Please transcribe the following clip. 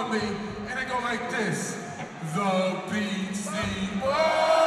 me, and I go like this. The BC Boys!